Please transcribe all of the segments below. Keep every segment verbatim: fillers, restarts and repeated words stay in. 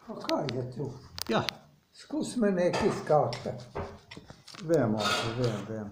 Pa kaj je tu? Ja. Skus me nekaj skakati. Vem, oče, vem, vem.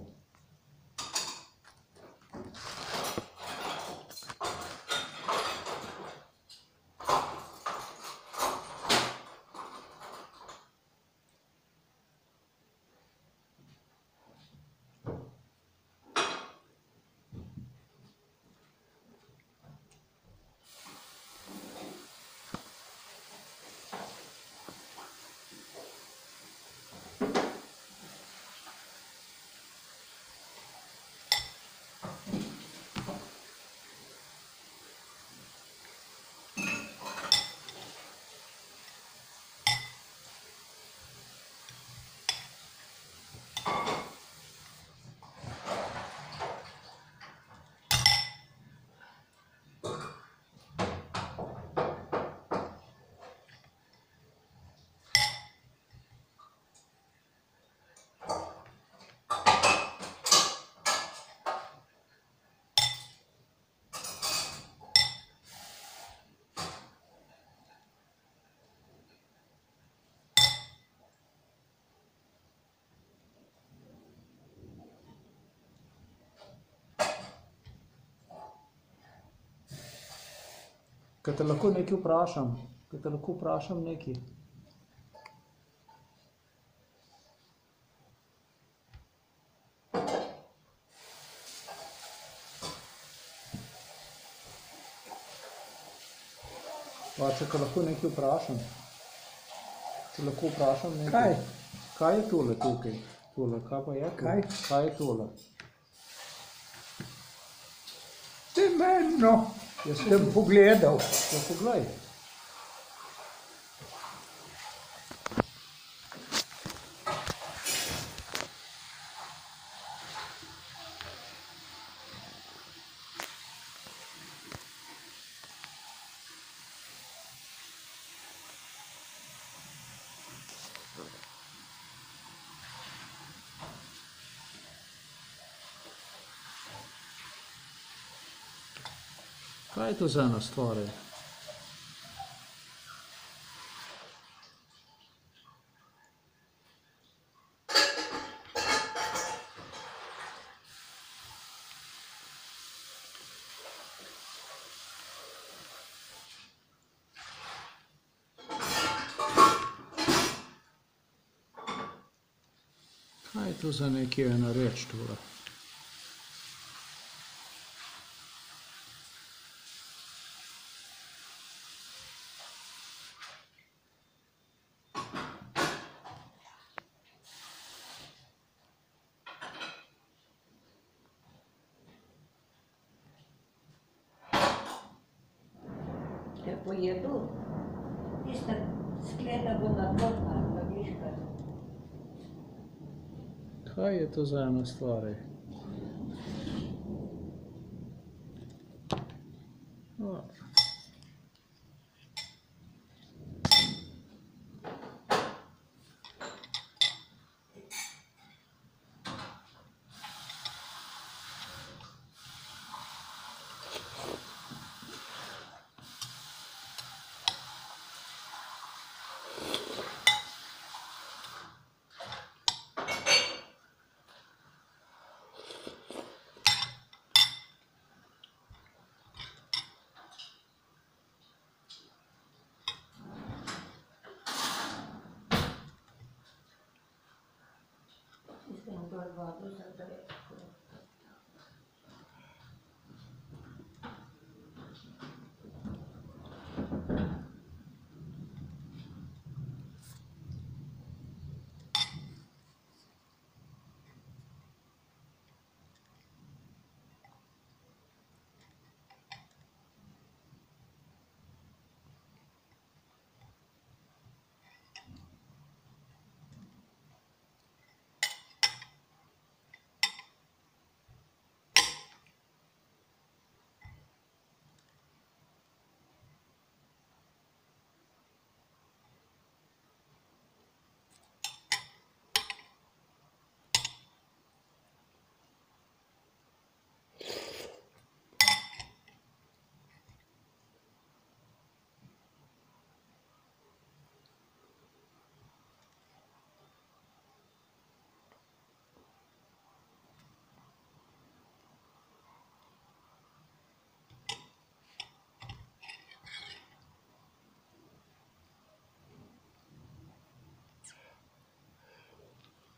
Kaj te lahko nekaj vprašam? Kaj te lahko vprašam nekaj? Oče, kaj lahko nekaj vprašam? Če lahko vprašam nekaj? Kaj? Kaj je tole tukaj? Tole, kaj pa je? Kaj? Kaj je tole? Temeno. Jaz sem pogledal. Ja, poglej. Kaj je to za ena stvar? Kaj je to za nekaj ena reč tole? Te pojedu, tista skleda bo nadvodna, pa viška. Kaj je to za ena stvar? Zdaj dol vodo za drevko.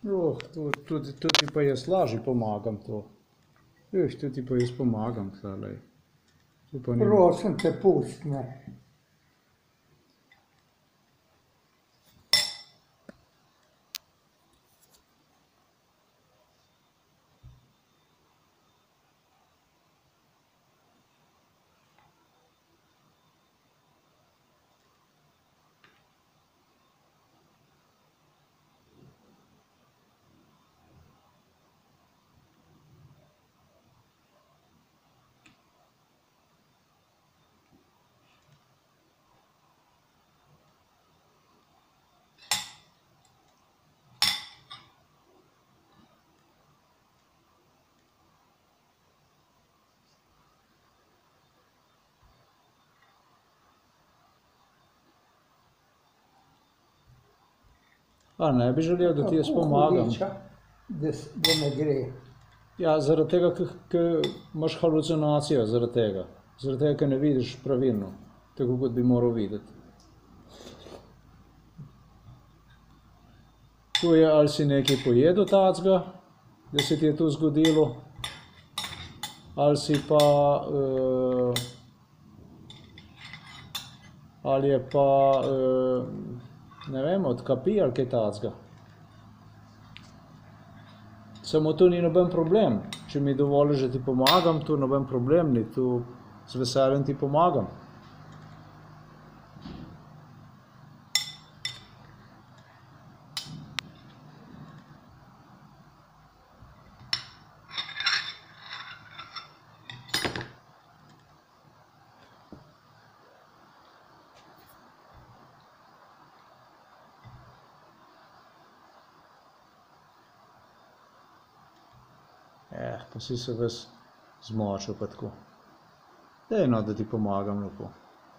Oh, tudi, tudi pa jaz lažje pomagam to. Viš, tudi pa jaz pomagam, tale. Prosim te, pusti me. A ne bi želel, da ti jaz pomagam? Hudiča, da, da ne gre. Ja, zaradi tega, ker imaš halucinacijo, zaradi tega. Zaradi tega, ker ne vidiš pravilno, tako kot bi moral videti. Tu je, ali si nekaj pojedel tacga, da se ti je to zgodilo, ali si pa, uh, ali je pa, uh, ne vem, od kapi ali kaj tacga. Samo tu ni noben problem. Če mi dovoliš, da ti pomagam, tu noben problem ni, tu z veseljem ti pomagam. Eh, pa si se ves zmočil pa tako. Daj no, da ti pomagam lepo.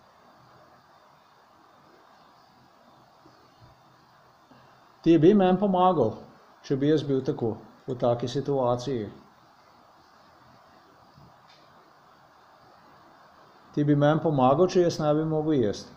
Ti bi meni pomagal, če bi jaz bil tako, v taki situaciji. Ti bi meni pomagal, če jaz ne bi mogel jesti.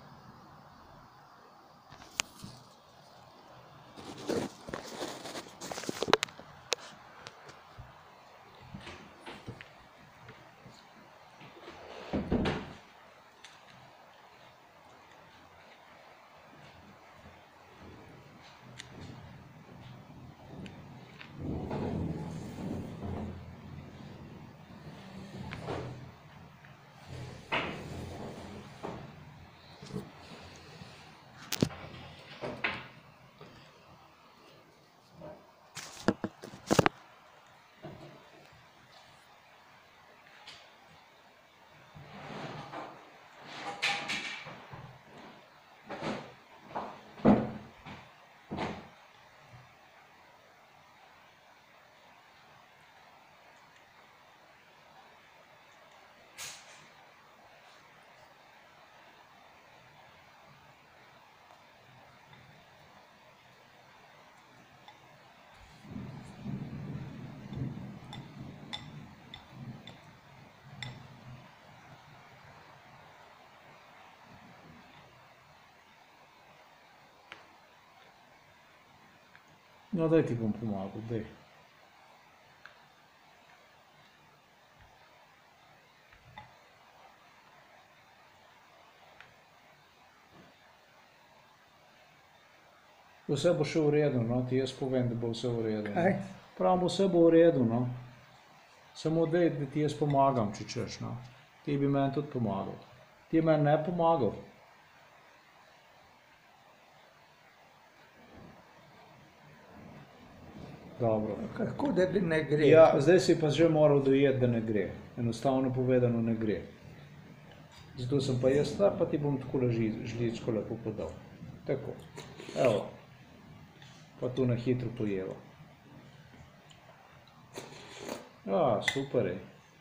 No, daj ti bom pomagal, daj. Vse bo še v redu, no, ti jaz povem, da bo vse v redu. Kaj? Pravim, vse bo v redu, no. Samo daj, da ti jaz pomagam, če češ, no. Ti bi meni tudi pomagal. Ti meni ne pomagal. Dobro. Kako da ne gre? Ja, zdaj si pa že moral dojeti, da ne gre. Enostavno povedano ne gre. Zato sem pa jaz ta, pa ti bom takole žličko lepo podal. Tako. Evo. Pa tu na hitro pojeva. Ja, super je.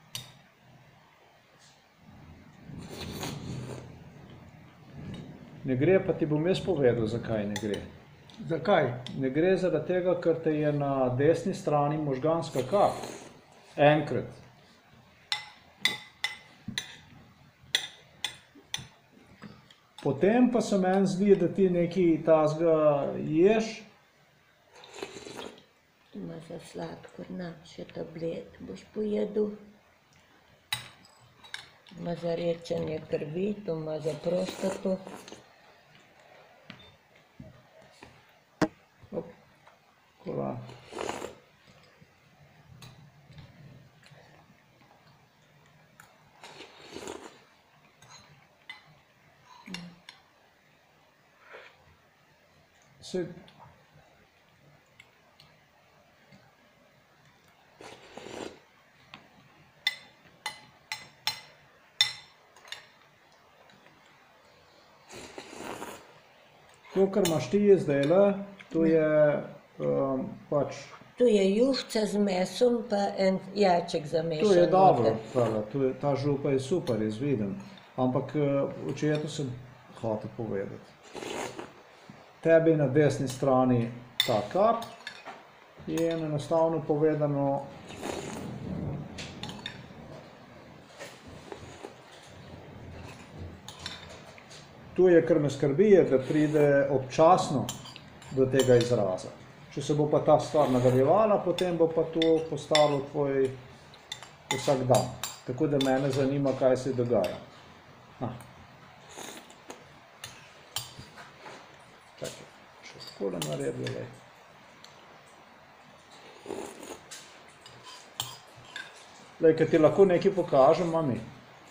Ne gre, pa ti bom jaz povedal, zakaj ne gre. Zakaj? Ne gre zaradi tega, ker te je na desni strani možganska kap. Enkrat. Potem pa se meni zdi, da ti nekaj tazga ješ Ima za sladkor, na, še tablet boš pojedel. Ima za rečenje krvi, to ima za prostato. Kola. Se... To, kar imaš ti zdajle, to je um, pač... To je juhca z mesom, pa en jajček zamešan. To je dobro, tale, to je, ta župa je super, jaz vidim. Ampak očetu sem hotel povedati. Tebi na desni strani ta kap in enostavno povedano tu je, kar me skrbi, je, da pride občasno do tega izraza. Če se bo pa ta stvar nadaljevala, potem bo pa to postalo tvoj vsak dan. Tako da mene zanima, kaj se dogaja. Ah. Čakaj, še takole naredili. Lej, kaj ti lahko nekaj pokažem, mami?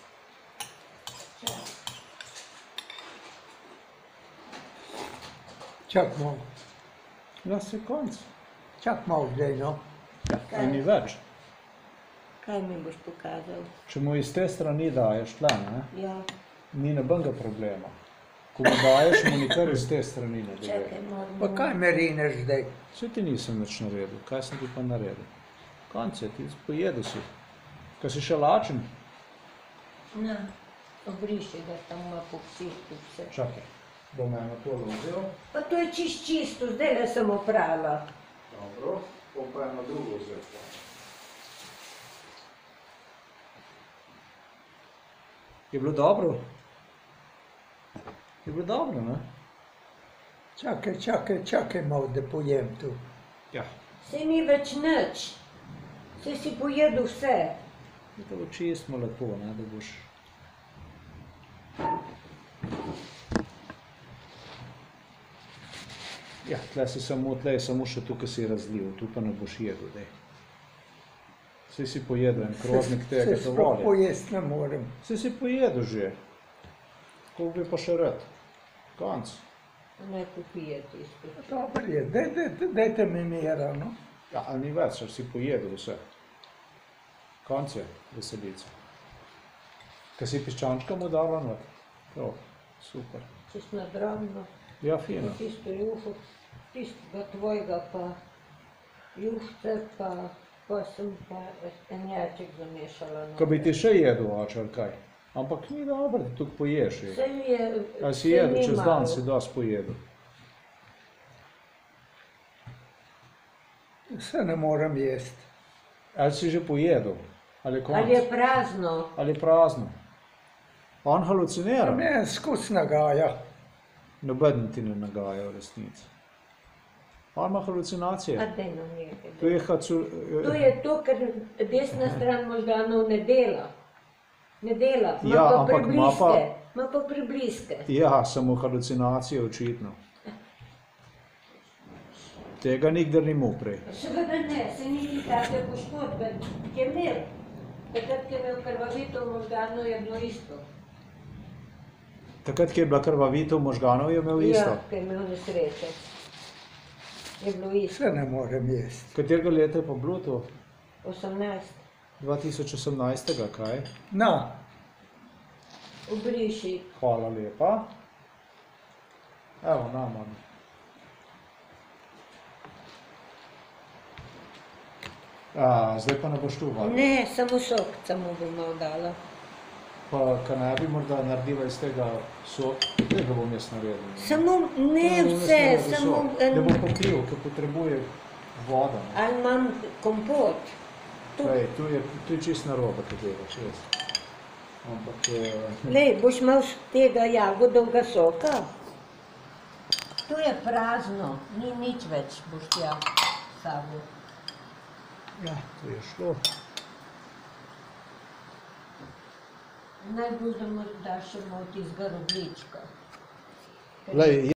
Čak malo. Ja, se konc. Čak malo zdaj, no. Ja, kaj ni več. Kaj mi boš pokazal? Če mu iz te strani daješ tle, ne? Ja. Ni nobenega problema. Ko mu daješ, mu nikar iz te strani ne doješ. Čakaj, moramo... Pa kaj me rineš zdaj? Vse ti nisem nič naredil. Kaj sem ti pa naredil? Konc je, ti pojedel si. Kaj si še lačen? Na, obriši ga, tam ima poksisti vse. Čakaj, bom eno tole vzel. Pa to je čist čisto, zdaj le sem oprala. Dobro, bom pa eno drugo vzel. Je bilo dobro? Je bilo dobro, ne? Čakaj, čakaj, čakaj malo, da pojem tu. Ja. Saj ni več nič. Saj si pojedel vse. Da bo čistimo lepo, ne, da boš... Ja, tle si samo, tle je samo še tukaj si razlil, tu pa ne boš jedel, dej. Saj si pojedel en krožnik tega Se sploh dovolj. pojesti ne morem. Saj si pojedel že. Koliko bi pa še rad? Konc. Ne popije tisto. Dobro je, daj, daj, dajte mi mira, no. Ja, ali ni več, če si pojedel vse. Konc je, veselica. Kaj si piščančka mu dala not? Jo, super. Čist nadramno. Ja, fino. Tisto juho, tistega tvojega pa juhce, pa, pa sem pa en jajček zamešala. Ko bi ti še jedel, oče, ali kaj? Ampak ni dobro, da tukaj poješ. je. Saj je, Ali si saj jedel, ni čez malo. dan si dosti pojedel. Se ne morem jesti. Ali si že pojedel? Ali je konc? Ali je prazno? Ali je prazno? On halucinira. Mene skus nagaja. Noben ti ne nagaja v resnici. On ima halucinacije. A daj nam nekaj. To je hacu... To je to, ker desna stran možganov ne dela. Ne dela, ima Ja, pa ampak ima pa- prebliske. Ima pa prebliske. Ja, samo halucinacije očitno. Tega nikdar ni imel prej. Seveda ne, se ni take poškodbe, ki je imel. Takrat, ki je imel krvavitev možganov, je bilo isto. Takrat, ki je bila krvavitev možganov, je imel isto. Ja, ki je imel nesreče. Je bilo isto. Se ne morem jesti. Katerega leta je pa bilo to? osemnajst. dva tisoč osemnajstega, kaj? Na, Obriši. Hvala lepa. Evo, na, mami. A, zdaj pa ne boš tu vadil. Ne, samo sokca mu bom malo dala. Pa, kaj ne bi morda naredila iz tega sok, da ga bom jaz naredil. Samo, ne Da bom jaz vse, naredil samo sok. en... Da bom popil, ker potrebuje voda. ne. Ali imam kompot. Tu, Ej, tu je, tu je čist narobe, kaj delaš, jaz. Ampak, eh, lej, boš imel tega jagodovega soka? Tu je prazno, ni nič več, boš tja sabo. Ja, to je šlo. Najbolj, da mu daš še malo tistega rogljička. Glej,